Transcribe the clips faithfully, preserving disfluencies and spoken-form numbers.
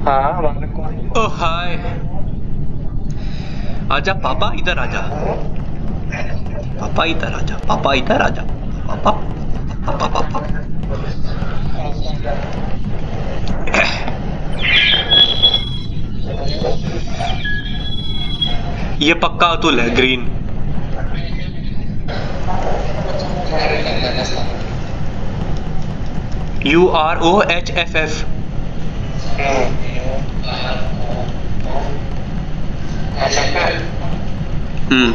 हाँ हमारे को। ओ हाय, आजा पापा, इधर आजा। पापा इधर आजा, पापा इधर आजा। पापा पापा पापा। ये पक्का अतुल है, green. U R O H F F. Hmm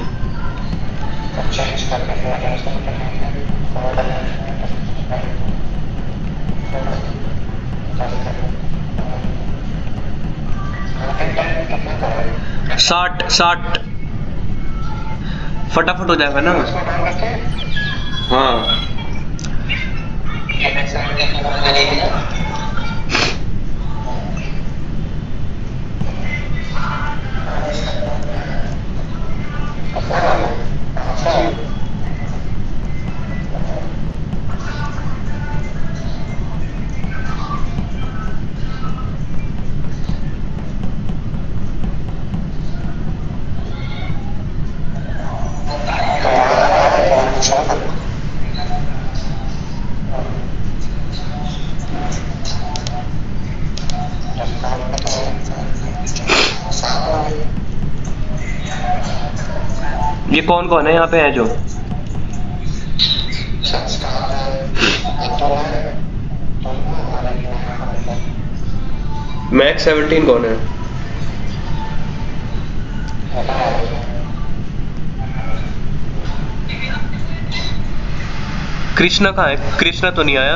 साठ साठ फटाफट हो जाएगा ना। हाँ ये कौन कौन है यहाँ पे है जो? मैक्स सेवनटीन कौन है? कृष्णा कहाँ है? कृष्णा तो नहीं आया।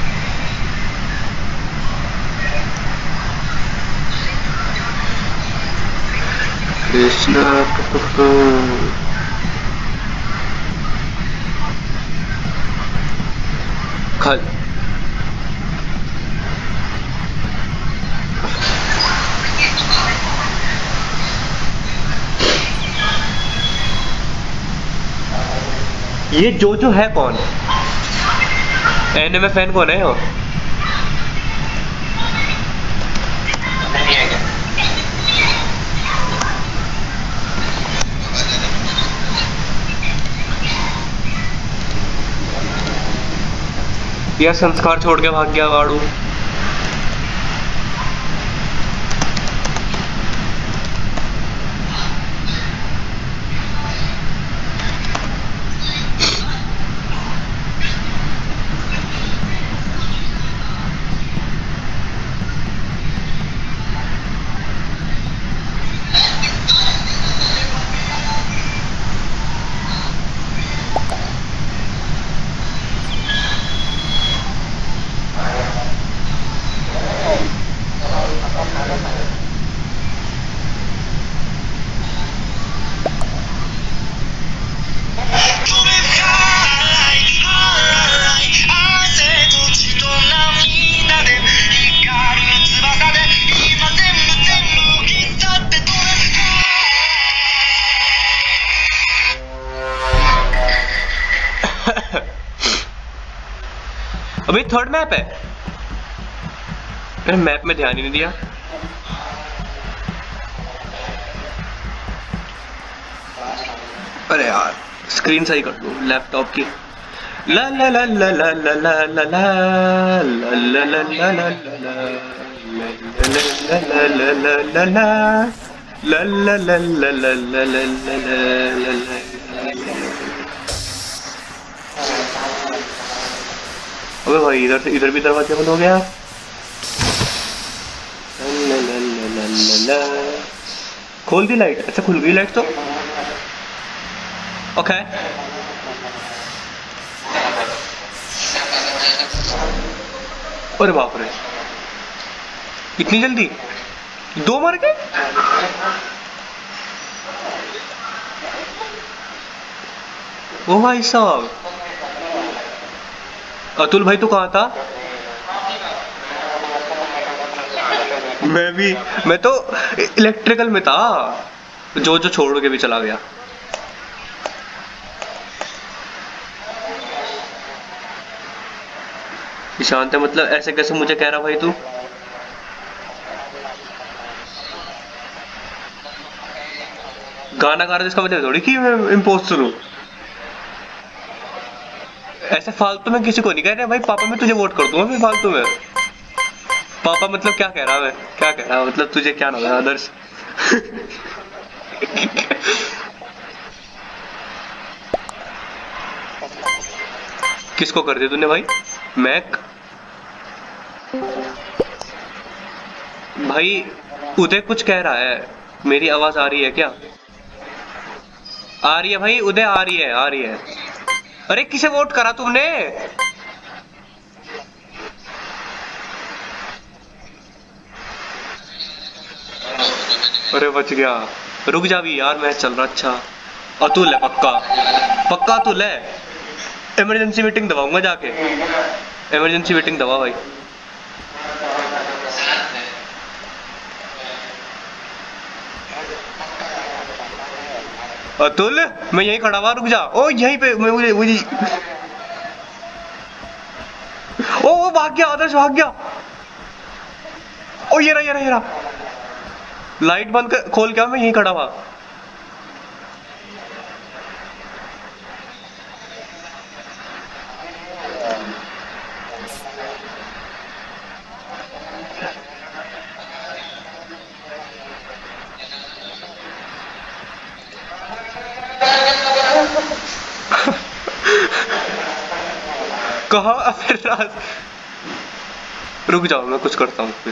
कृष्णा खल ये जो जो है कौन? एनिमे फैन कौन है वो? यह संस्कार छोड़ के भाग गया गाड़ू। अभी थर्ड मैप है। मैंने मैप में ध्यान ही नहीं दिया। अरे यार स्क्रीन सही कर दो लैपटॉप की। ला ला ला ला ला ला ला ला ला ला ला ला ला ला ला ला। अबे भाई इधर से इधर भी दरवाजा बंद हो गया। खोल दी लाइट? अच्छा खुल गई लाइट तो। ओके अरे बाप रे इतनी जल्दी दो मर गए। ओ भाई साहब अतुल भाई तो कहाँ था? मैं भी मैं तो इलेक्ट्रिकल में था। जो जो छोड़ के भी चला गया। शांत है मतलब ऐसे कैसे मुझे कह रहा भाई तू? गाना गा रहा जिसका मतलब थोड़ी कि मैं इम्पोस्टर हूँ। ऐसे फालतू में किसी को नहीं कह रहे भाई पापा मैं तुझे वोट कर दूंगा फिर फालतू में। पापा मतलब क्या कह रहा है, क्या कह रहा है मतलब तुझे क्या नाम है आदर्श? किसको कर दिया तूने भाई? मैक भाई उदय कुछ कह रहा है, मेरी आवाज आ रही है क्या? आ रही है भाई उदय, आ रही है आ रही है। अरे किसे वोट करा तुमने? अरे बच गया। रुक जा भी यार मैच चल रहा। अच्छा अतुल है पक्का, पक्का अतुल है। इमरजेंसी मीटिंग दबाऊंगा जाके, इमरजेंसी मीटिंग दबा भाई। अतुल मैं यहीं खड़ा हुआ, रुक जा। ओ यहीं पे मैं मुझे मुझे ओ वो भाग गया, आदर्श भाग गया। ओ ये रहा ये रहा ये रहा। लाइट बंद कर खोल क्या, मैं यहीं खड़ा हुआ। कहा फिर राज, रुक जाओ मैं कुछ करता हूँ फिर।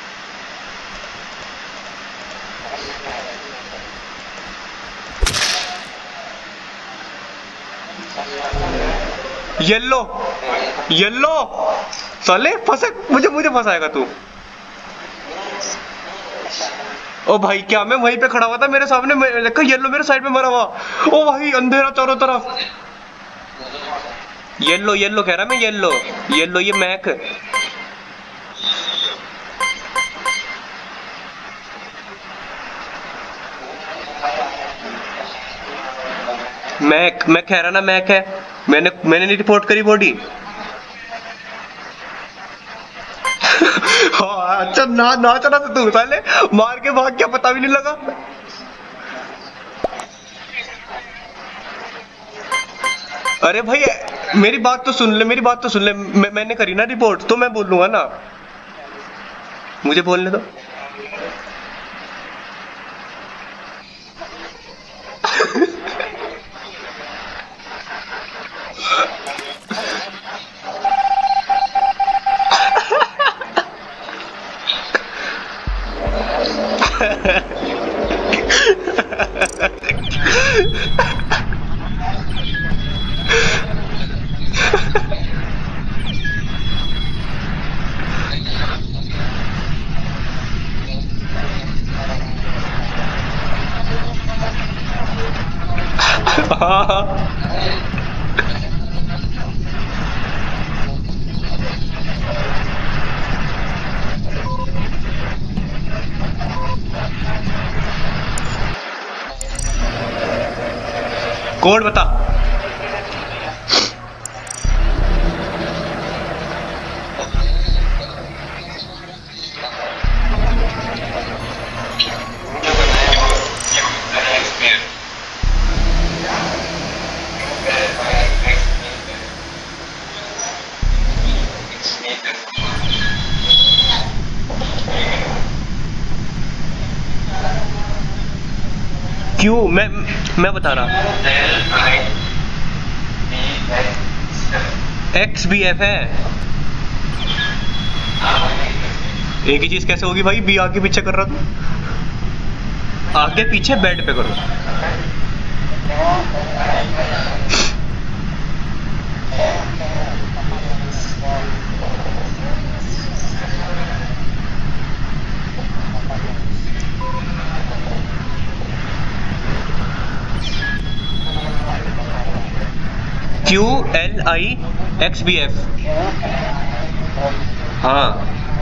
येलो येलो साले फंसे, मुझे मुझे फंसाएगा तू। ओ भाई क्या मैं वहीं पे खड़ा हुआ था, मेरे सामने देखा येलो मेरे साइड में मरा हुआ। ओ भाई अंधेरा चारों तरफ। येलो येलो कह रहा मैं, येलो येलो ये मैक। मैक मैं कह रहा ना मैक है। मैंने मैंने नहीं रिपोर्ट करी बॉडी। हाँ अच्छा ना ना चला तो तू साले मार के भाग गया, पता भी नहीं लगा। अरे भाई मेरी बात तो सुन ले, मेरी बात तो सुन ले। मैं, मैंने करी ना रिपोर्ट तो मैं बोलूंगा ना, मुझे बोलने दो। कोड बता। क्यों मैं मैं बता रहा। एक्स बी एफ है। एक ही चीज कैसे होगी भाई? बी आगे पीछे कर रहा था, आगे पीछे बेड पे करो। Q L I X B F. हाँ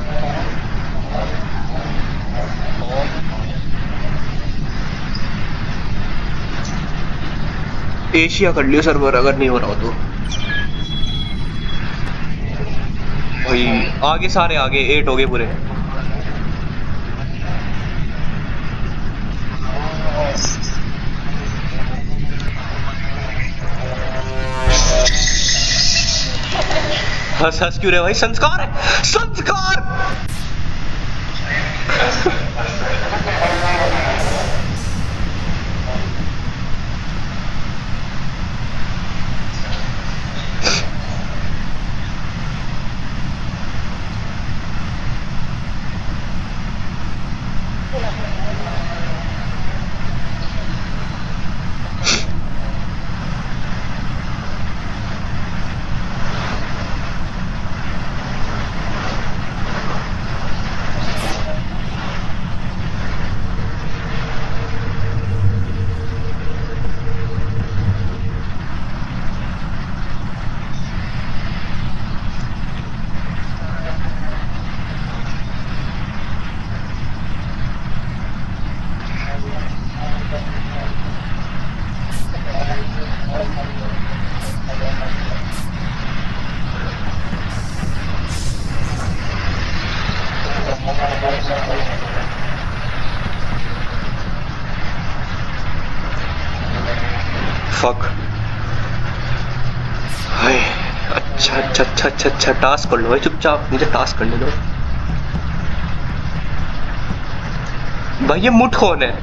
एशिया कर लियो सर्वर अगर नहीं हो रहा हो तो। भाई आगे सारे आगे एट हो गए पूरे। हंस हंस क्यों रहे भाई? संस्कार है, संस्कार। फक। हाय, अच्छा अच्छा अच्छा अच्छा अच्छा टास्क कर लो भाई, चुपचाप मुझे टास्क करने दो भाई। ये मुठ कौन है?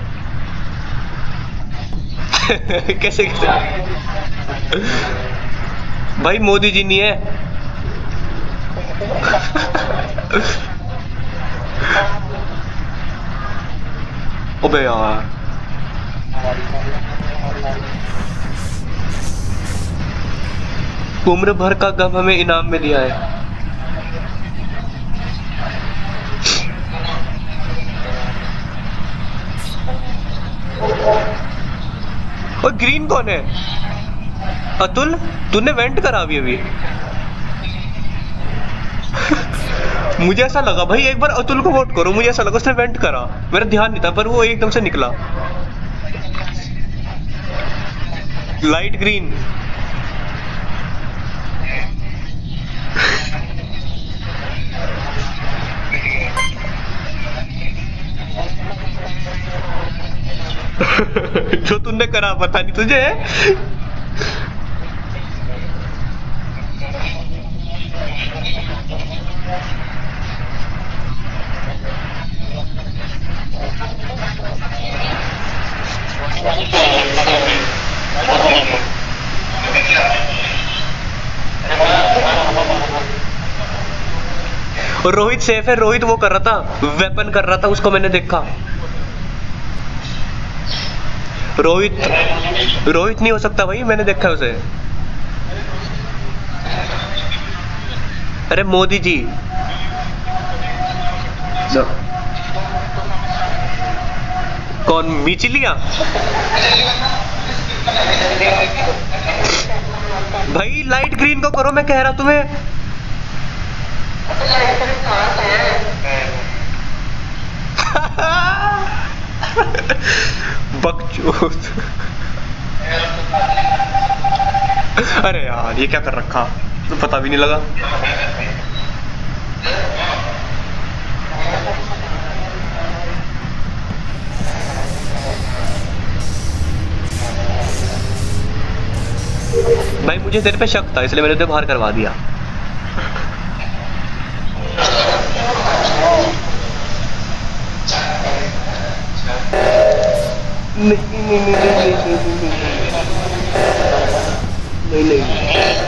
कैसे कैसे भाई? मोदी जी नहीं है? अबे यार, उम्र भर का गम हमें इनाम में दिया है। और ग्रीन कौन है? अतुल, तूने वेंट करा अभी अभी? मुझे ऐसा लगा भाई, एक बार अतुल को वोट करो, मुझे ऐसा लगा उसने वेंट करा, मेरा ध्यान नहीं था, पर वो एकदम से निकला। Light green. जो तुमने करा पता नहीं तुझे? रोहित सेफ है, रोहित वो कर रहा था, वेपन कर रहा था, उसको मैंने देखा। रोहित रोहित नहीं हो सकता भाई, मैंने देखा उसे। अरे मोदी जी no. कौन? मिचिलिया भाई? लाइट ग्रीन को करो, मैं कह रहा तुम्हें। बकचोद। अरे यार, ये क्या कर रखा, तो पता भी नहीं लगा। भाई मुझे तेरे पे शक था, इसलिए मैंने तुझे बाहर करवा दिया। नहीं नहीं नहीं नहीं नहीं नहीं नहीं।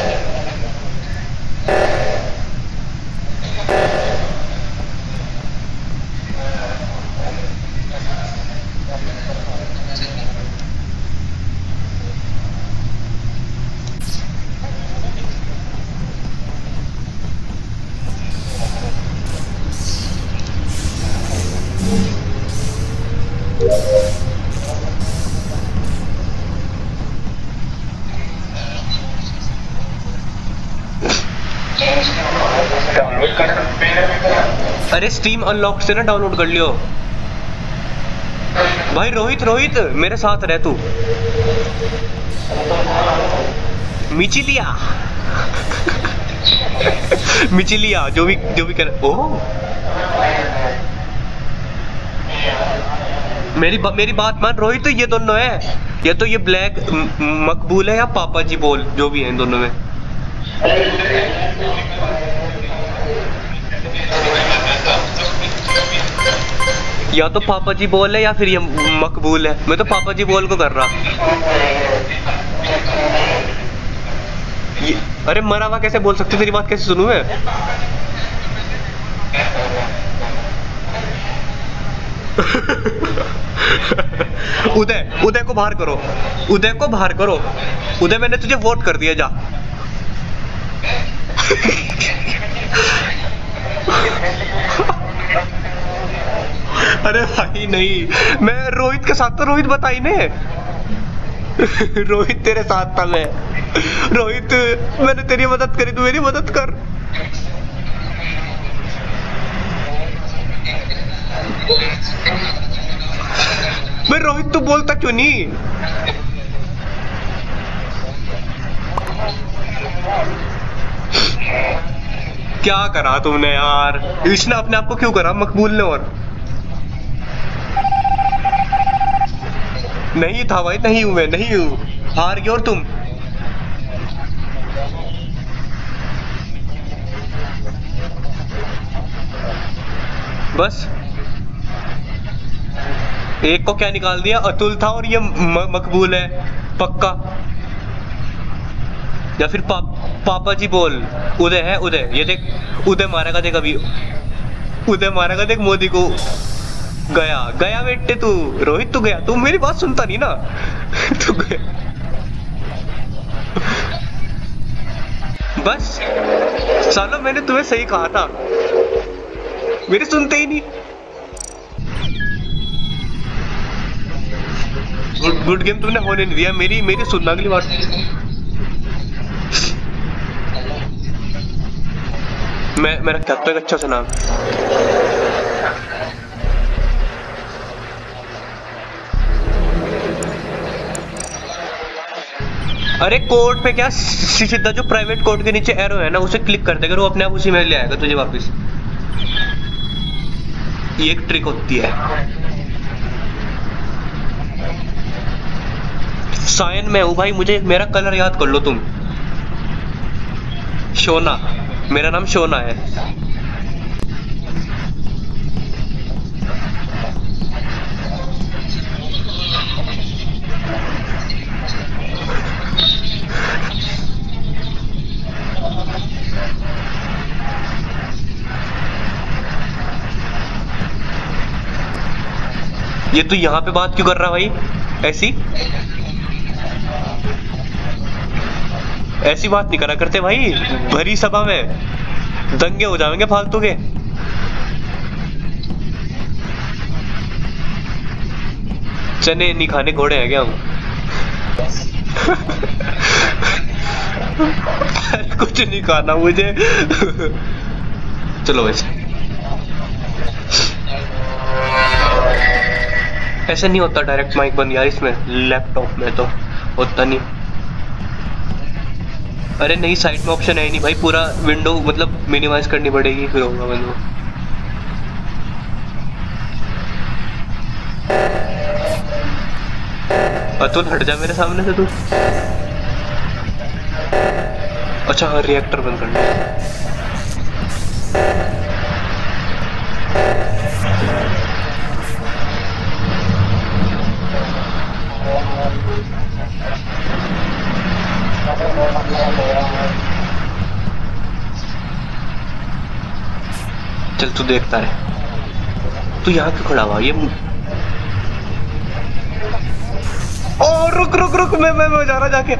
अरे स्टीम अनलॉक से ना डाउनलोड कर लियो भाई। रोहित रोहित मेरे साथ रह तू। मिचिलिया मिचिलिया जो भी जो भी कर। ओह मेरी बा, मेरी बात मान रोहित, तो ये दोनों है, या तो ये ब्लैक मकबूल है या पापा जी बोल, जो भी है इन दोनों में। या तो पापा जी बोल है या फिर ये मकबूल है। मैं तो पापा जी बोल को कर रहा। ये, अरे मरा हुआ कैसे बोल सकते, तेरी बात कैसे सुनूं मैं? उदय, उदय को बाहर करो, उदय को बाहर करो। उदय मैंने तुझे वोट कर दिया, जा। अरे भाई नहीं, मैं रोहित के साथ, तो रोहित बताई ने। रोहित तेरे साथ था मैं। रोहित मैंने तेरी मदद करी, तू मेरी मदद कर। मैं रोहित, तू बोलता क्यों नहीं? क्या करा तुमने यार? इसने अपने आप को क्यों करा मकबूल ने? और नहीं था भाई, नहीं हूं मैं, नहीं हूं, हार गए और तुम। बस एक को क्या निकाल दिया? अतुल था और ये म, मकबूल है पक्का। या फिर पा, पापा जी बोल। उदय है, उदय, ये देख उदय मारेगा, देख अभी उदय मारेगा, देख मोदी को। गया गया बेटे तू, रोहित तू गया, तू मेरी बात सुनता नहीं ना। तू गया। बस सालो, मैंने तुम्हें सही कहा था, मेरे सुनते ही नहीं। गुड गुड गेम तुमने होने नहीं दिया, मेरी मेरी सुनना अगली बार। मैं मेरा क्या तो एक अच्छा सा नाम। अरे कोड पे क्या, सीधा जो प्राइवेट कोड के नीचे एरो है ना, उसे क्लिक कर देगा, वो अपने आप उसी में ले आएगा तुझे वापस। ये एक ट्रिक होती है। सायन में हूँ भाई, मुझे मेरा कलर याद कर लो तुम। शोना, मेरा नाम शोना है। ये तू यहाँ पे बात क्यों कर रहा भाई? ऐसी ऐसी बात नहीं करा करते भाई, भरी सभा में दंगे हो जाएंगे फालतू के। चने नहीं खाने घोड़े हैं क्या हम? कुछ नहीं खाना मुझे। चलो वैसे ऐसे नहीं होता डायरेक्ट माइक बंद यार, इसमें लैपटॉप में तो होता नहीं। अरे नहीं, साइड में ऑप्शन है नहीं भाई, पूरा विंडो मतलब मिनिमाइज करनी पड़ेगी, फिर होगा बंद। अतुल हट जा मेरे सामने से तू। अच्छा हाँ, रिएक्टर बंद करना है। चल तू देखता रहे, तू यहाँ क्यों खड़ा हुआ? ये ओ रुक रुक रुक, मैं मैं, मैं जा रहा जाके।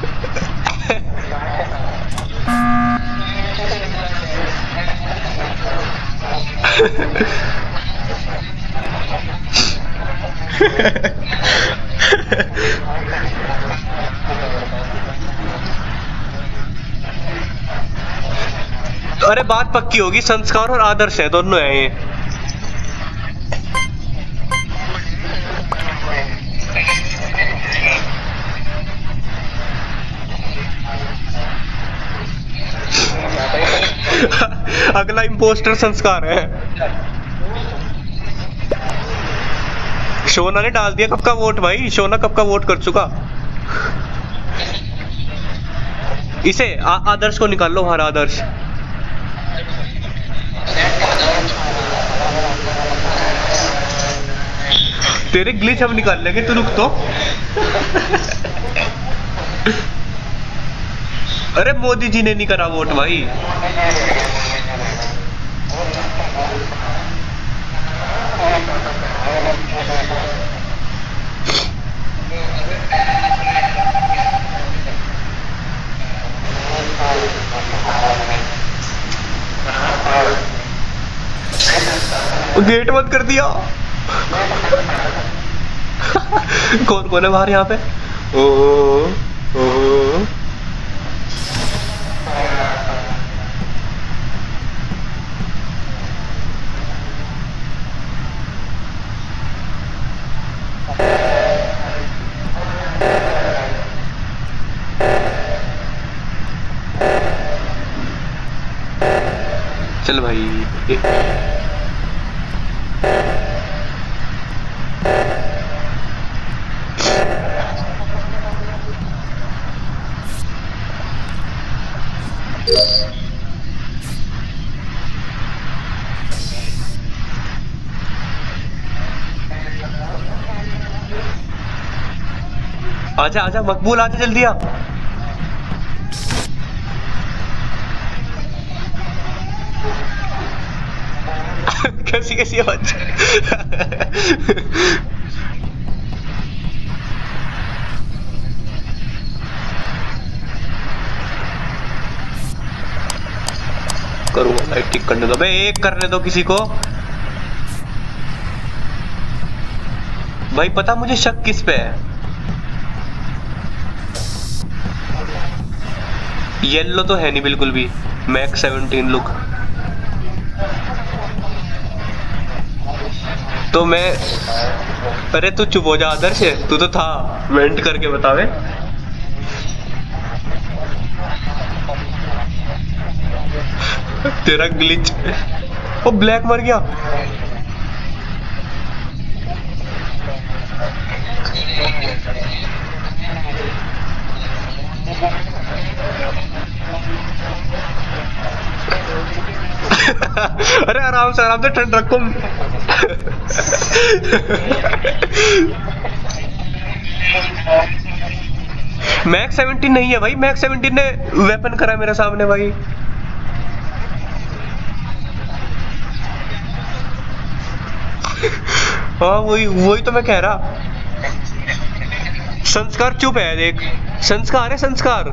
अरे बात पक्की होगी, संस्कार और आदर्श है, दोनों है ये। अगला इंपोस्टर संस्कार है। शोना ने डाल दिया कब का वोट भाई, शोना कब का वोट कर चुका। इसे आ, आदर्श को निकाल लो, हमारा आदर्श। तेरे ग्लिच हम निकाल लेंगे, तू रुक तो। अरे मोदी जी ने नहीं करा वोट भाई। गेट बंद कर दिया। कौन कौन है बाहर यहाँ पे? ओ, ओ, ओ। चल भाई, आजा आजा मकबूल, आजा जल्दी आ। कैसी कैसी आवाज। करूंगा लाइट ठीक करने दो, भाई एक करने दो किसी को। भाई पता मुझे शक किस पे है? येलो तो है नहीं बिल्कुल भी। मैक सेवनटीन लुक तो मैं, अरे तू चुप हो जा आदर्श, तू तो था वेंट करके बतावे। तेरा ग्लिच। वो ब्लैक मर गया। अरे आराम से आराम से, ठंड रखो। मैक सेवनटीन नहीं है भाई, मैक सेवनटीन ने वेपन करा मेरे सामने भाई। हाँ वही वही तो मैं कह रहा। संस्कार चुप है, देख संस्कार है, संस्कार।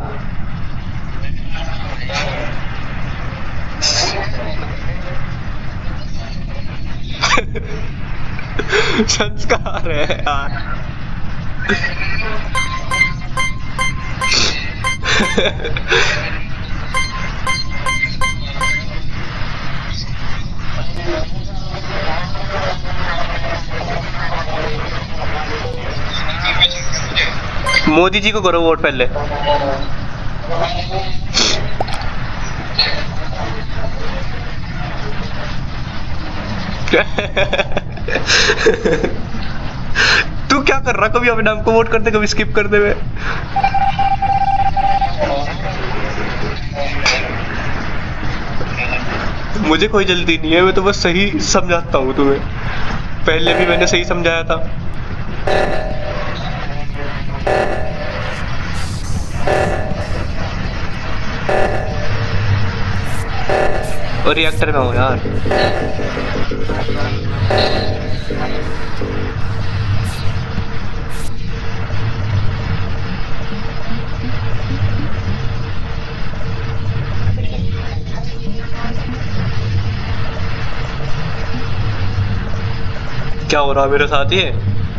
संस्कार है यार। मोदी जी को करो वोट पहले। तू क्या कर रहा? कभी अपने नाम को वोट करते, कभी स्किप करते हुए। मुझे कोई जल्दी नहीं है, मैं तो बस सही समझाता हूँ तुम्हें। पहले भी मैंने सही समझाया था। और रिएक्टर में हो यार। क्या हो रहा है मेरे साथ? ये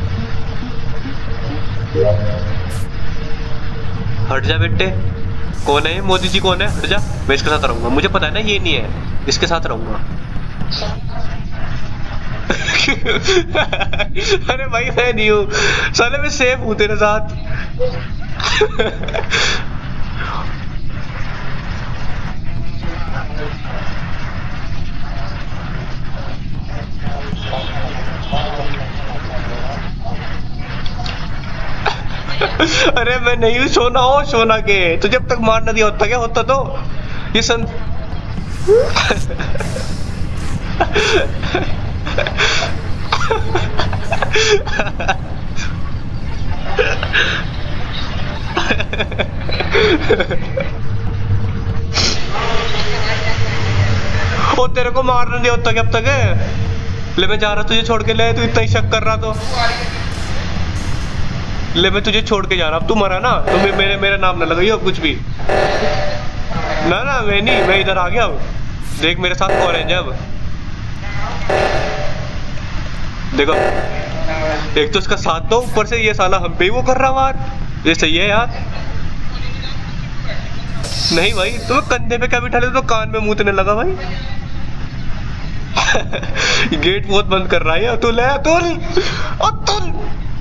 हट जा बेटे। कौन है मोदी जी? कौन है? हट जा। मैं इसके साथ रहूंगा, मुझे पता है ना ये नहीं है, इसके साथ रहूंगा। अरे भाई मैं नहीं हूँ साले, मैं सेफ हूँ तेरे साथ। अरे मैं नहीं हूँ सोना, हो सोना के तो जब तक मार न दिया होता क्या होता तो ये सन। ओ तेरे को मारने नहीं होता क्या अब तक है? ले मैं जा रहा तुझे छोड़ के, ले तू इतना ही शक कर रहा तो ले मैं तुझे छोड़ के जा रहा। अब तू मरा ना तो मे, मेरे मेरा नाम ना लगाइयो अब कुछ भी ना ना। मैं नहीं, मैं इधर आ गया अब। देख मेरे साथ ऑरेंज है अब। देखो एक तो इसका साथ दो, ऊपर से ये साला हम पे ही वो कर रहा वार। ये सही है यार? नहीं भाई तुम्हें कंधे पे क्या बिठा ले तो कान में मूतने लगा भाई। गेट बहुत बंद कर रहा है अतुल। है अतुल, अतुल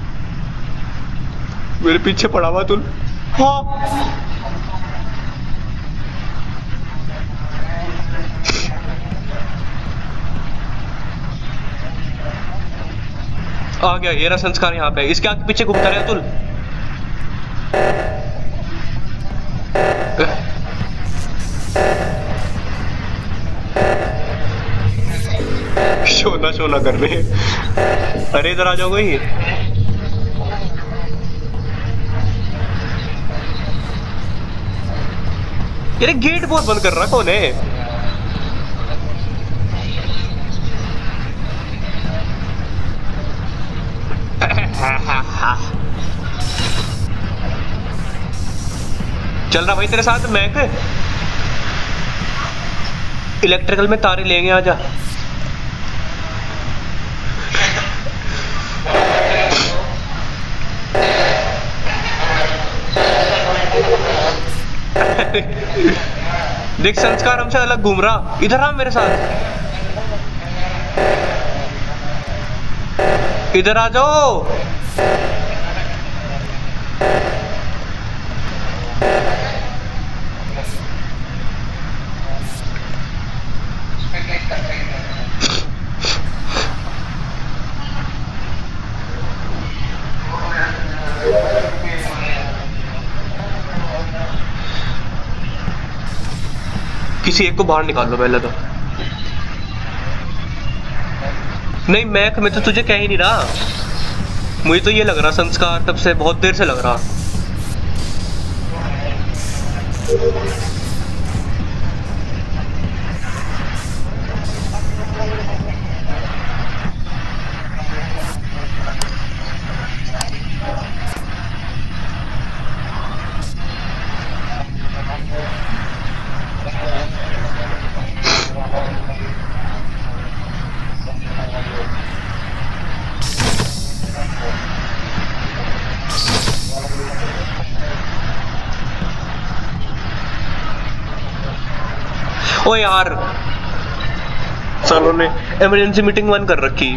मेरे पीछे पड़ा हुआ अतुल। हाँ आ गया ये रहा संस्कार यहाँ पे। इसके आगे पीछे घूमता रहे अतुल। शोना शोना कर रहे। अरे इधर आ जाओ कोई। ये गेट बहुत बंद कर रहा कौन है? चल रहा भाई तेरे साथ मैक। इलेक्ट्रिकल में तारे लेंगे आजा। देख संस्कार हमसे अलग घूम रहा। इधर आ मेरे साथ, इधर आ जाओ। किसी एक को बाहर निकाल लो पहले तो। नहीं मैक मैं तो तुझे कह ही नहीं रहा। मुझे तो ये लग रहा संस्कार तब से बहुत देर से लग रहा। ओ यार सालों ने इमरजेंसी मीटिंग वन कर रखी।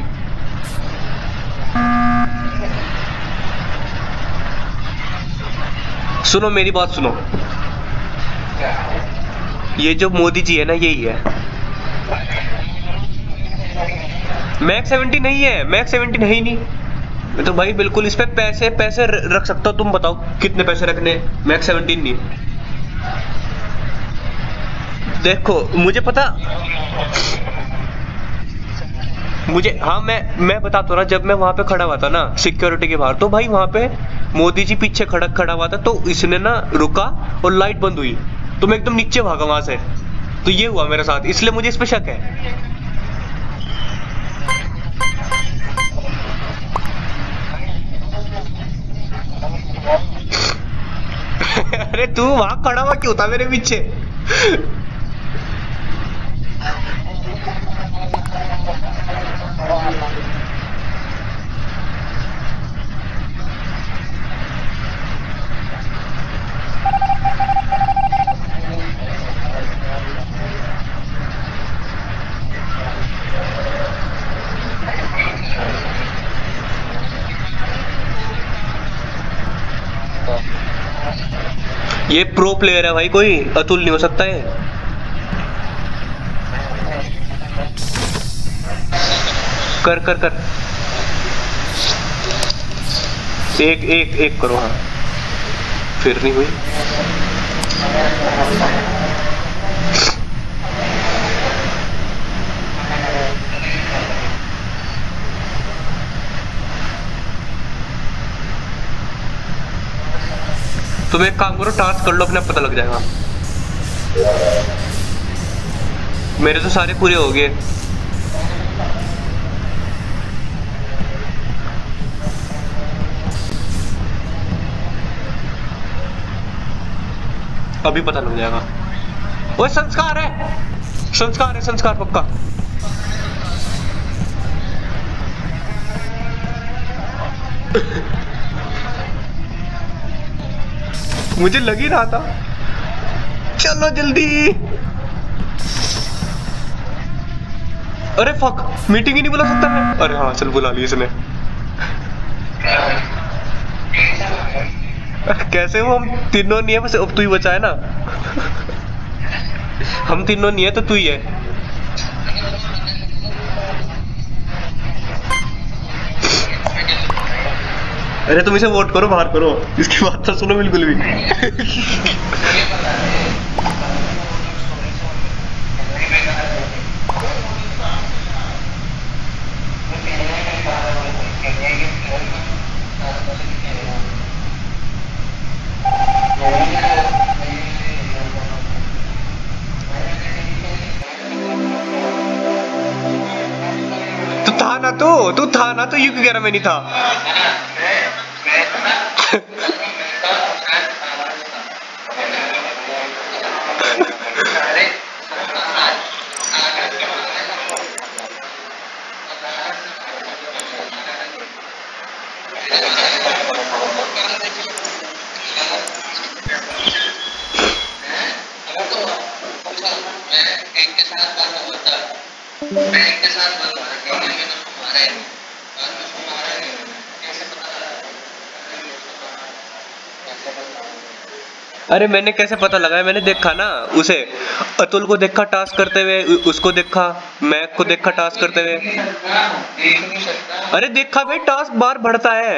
सुनो मेरी बात सुनो, ये जो मोदी जी है ना यही है। मैक सेवेंटी नहीं है, मैक सेवेंटी है ही नहीं। तो भाई बिल्कुल इस पे पैसे पैसे रख सकता हो। तुम बताओ कितने पैसे रखने? मैक सेवेंटीन नहीं। देखो मुझे पता, मुझे हाँ मैं मैं बताता हूँ ना। जब मैं वहां पे खड़ा हुआ था ना सिक्योरिटी के बाहर, तो भाई वहां पे मोदी जी पीछे खड़ा खड़ा हुआ था। तो इसने ना रुका और लाइट बंद हुई तो मैं एकदम नीचे भागा वहां से। तो ये हुआ मेरे साथ, इसलिए मुझे इस पे शक है। अरे तू वहां खड़ा हुआ क्यों था मेरे पीछे? ये प्रो प्लेयर है भाई, कोई अतुल नहीं हो सकता है। कर कर कर एक एक एक करो। हाँ फिर नहीं हुई। तुम एक काम करो, टास्क कर लो, अपने आप पता लग जाएगा। मेरे तो सारे पूरे हो गए। अभी पता लग जाएगा। वो संस्कार है, संस्कार है, संस्कार पक्का। मुझे लग ही रहा था। चलो जल्दी। अरे फक, मीटिंग ही नहीं बुला सकता मैं। अरे हाँ चल बुला ली इसने। कैसे वो, हम तीनों नहीं है बस, अब तू ही बचा है ना। हम तीनों नहीं है तो तू ही है। अरे तुम इसे वोट करो, बाहर करो, इसकी बात तो सुनो बिल्कुल भी। तू था ना, तो तू था ना, तो यू क्यों कह रहा मैं नहीं था। अरे मैंने कैसे पता लगाया, मैंने देखा ना उसे, अतुल को देखा टास्क करते हुए, उसको देखा, मैक को देखा टास्क करते हुए। अरे देखा भाई, टास्क बार बढ़ता है।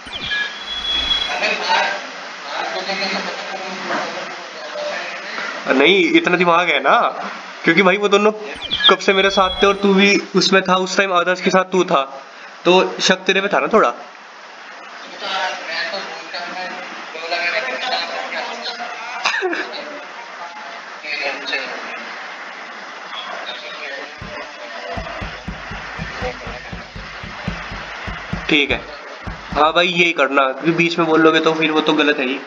नहीं इतना दिमाग है ना, क्योंकि भाई वो दोनों कब से मेरे साथ थे और तू भी उसमें था उस टाइम, आदर्श के साथ तू था, तो शक तेरे पे था ना थोड़ा। ठीक है, हाँ भाई यही करना, क्योंकि बीच में बोल लोगे तो फिर वो तो गलत है ही।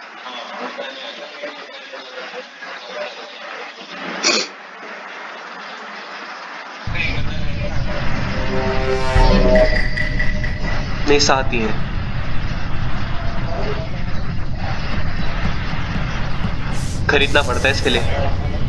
नहीं साथ ही है। खरीदना पड़ता है इसके लिए।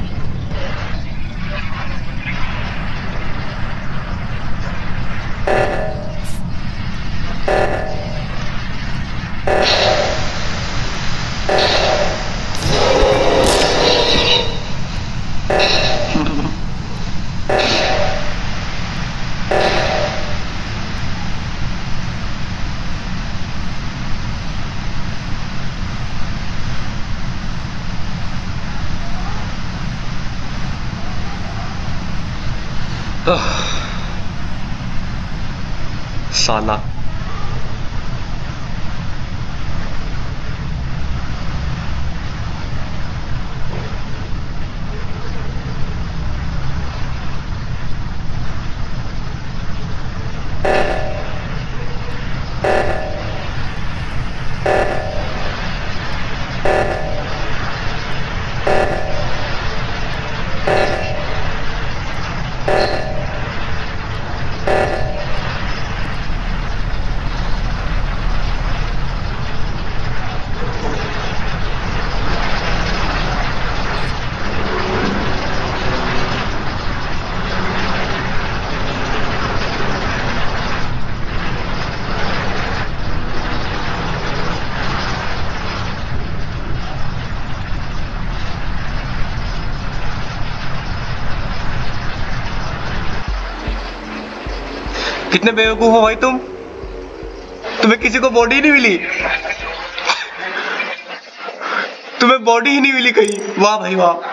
साला कितने बेवकूफ हो भाई तुम, तुम्हें किसी को बॉडी नहीं मिली। तुम्हें बॉडी ही नहीं मिली कहीं। वाह भाई वाह।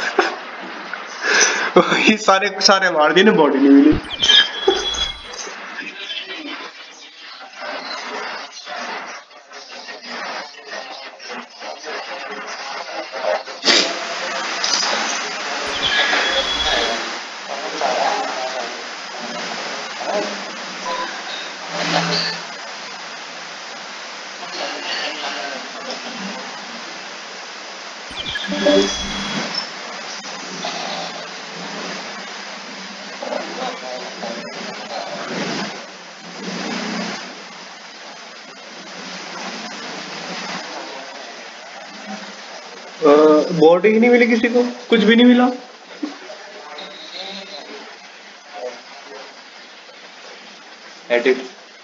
ये सारे सारे मार दिए ना, बॉडी नहीं मिली। बॉडी ही नहीं मिली किसी को, कुछ भी नहीं मिला। Edit.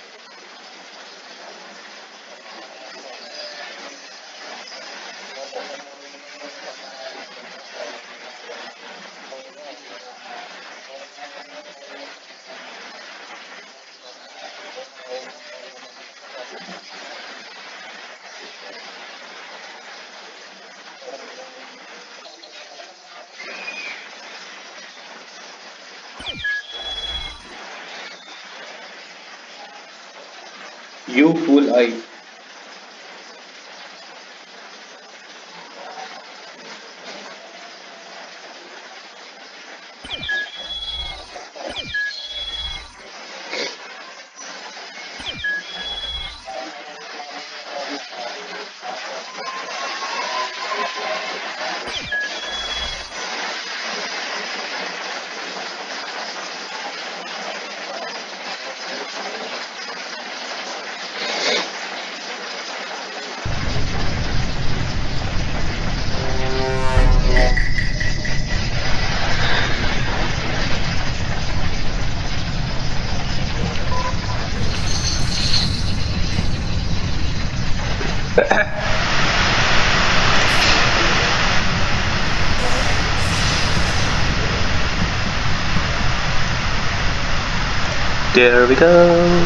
You fool I. There we go.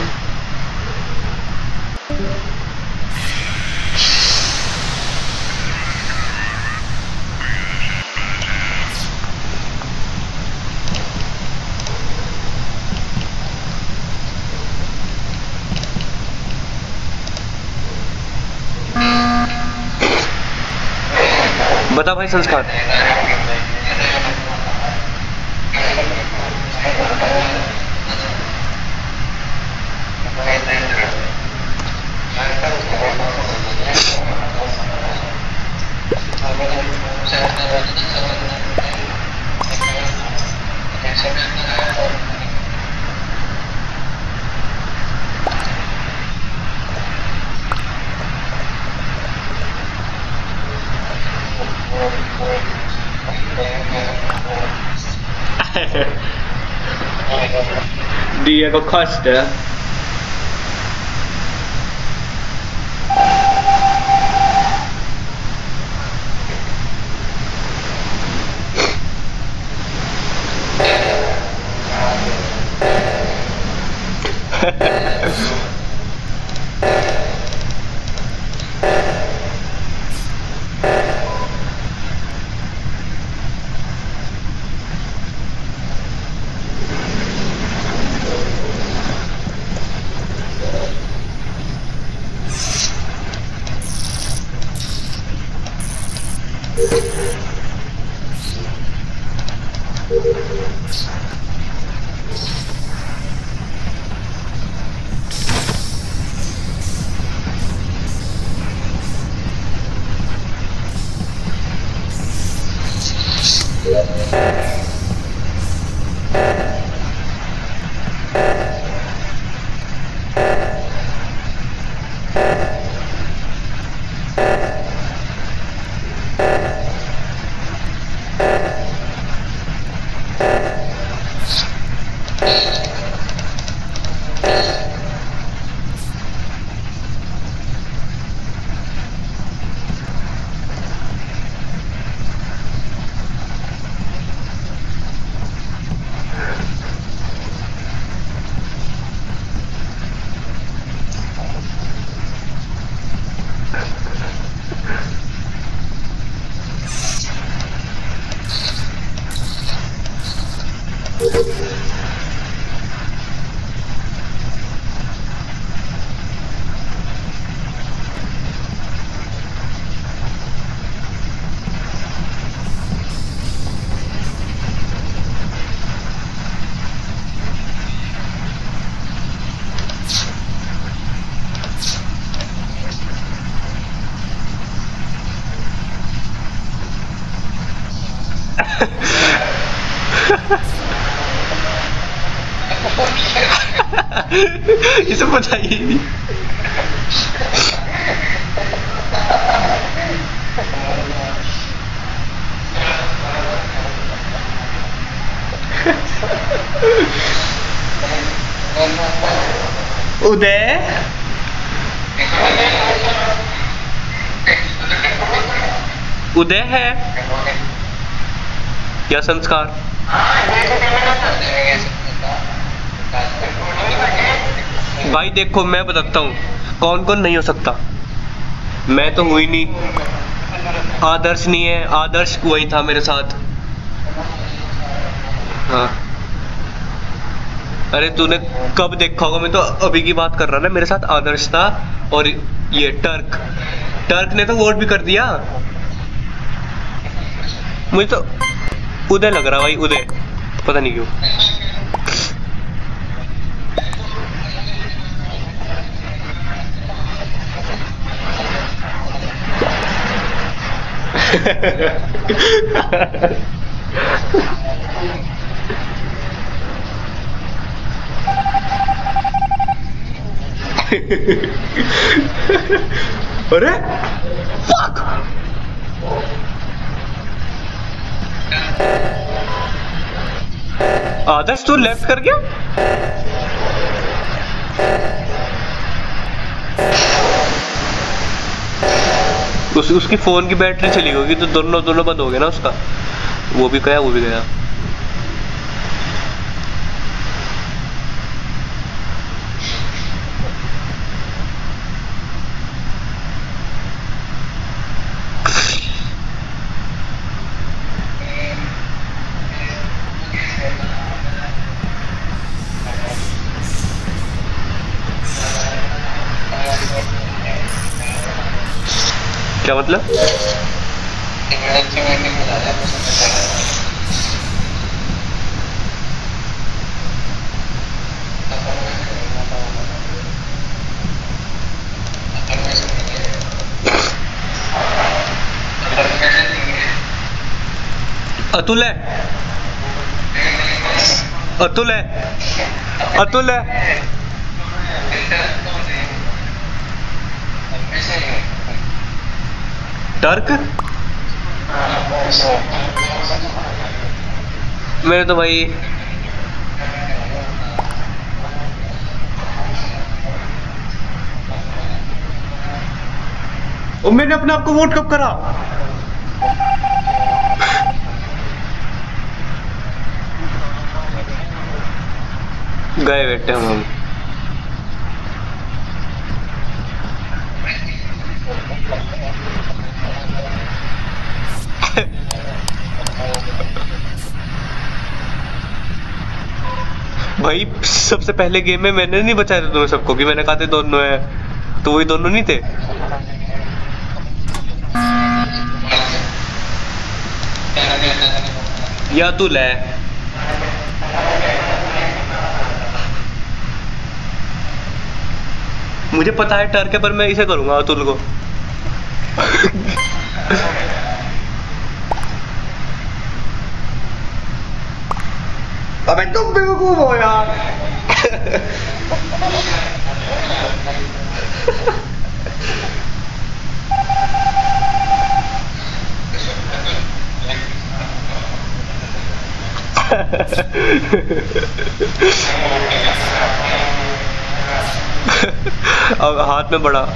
बता भाई संस्कार। Diego Costa. ये सब पता ही नहीं। उदय उदय है क्या संस्कार? भाई देखो मैं बताता हूँ कौन कौन नहीं हो सकता। मैं तो हुई नहीं, आदर्श नहीं है, आदर्श वही था मेरे साथ। हाँ अरे तूने कब देखा होगा, मैं तो अभी की बात कर रहा ना। मेरे साथ आदर्श था और ये टर्क टर्क ने तो वोट भी कर दिया। मुझे तो उदय लग रहा भाई, उदय, पता नहीं क्यों। अरे फक आदर्श तू लेफ्ट कर गया। उस, उसकी फोन की बैटरी चली होगी तो दोनों दोनों बंद हो गए ना उसका। वो भी गया वो भी गया। क्या मतलब? अतुल है, अतुल है, अतुल है। टर्क मेरे तो भाई और मैंने अपने आप को वोट कब करा? गए बेटे हम हम भाई सबसे पहले गेम में मैंने नहीं बचाया था तुम्हें सबको कि मैंने कहा थे दोनों है, तो वही दोनों नहीं थे। या तू ले मुझे पता है टर्क है पर मैं इसे करूंगा अतुल को। अबे तुम बेवकूफ हो यार। अब हाथ में बड़ा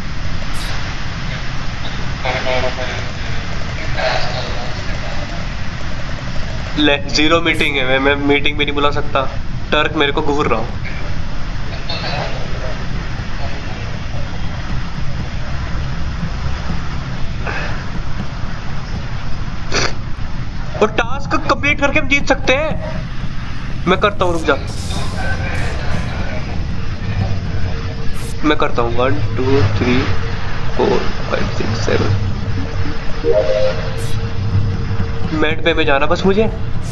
ले जीरो मीटिंग है। मैं मैं मीटिंग भी नहीं बुला सकता। टर्क मेरे को घूर रहा हूँ। और टास्क कंप्लीट करके हम जीत सकते हैं। मैं करता हूँ, रुक जा। मैं करता हूँ one two three four five six seven. Mat पे में जाना बस मुझे।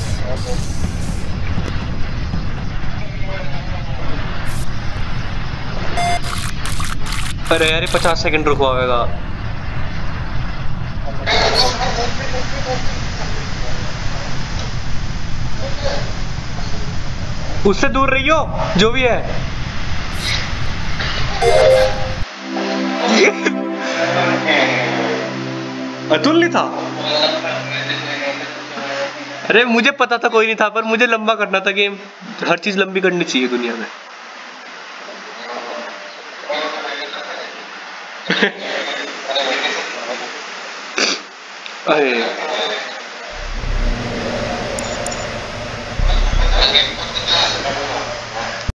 अरे यार पचास सेकंड रुकवाएगा। उससे दूर रहियो जो भी है। अतुल नहीं था? अरे मुझे पता था कोई नहीं था, पर मुझे लंबा करना था गेम। हर चीज लंबी करनी चाहिए दुनिया में। अरे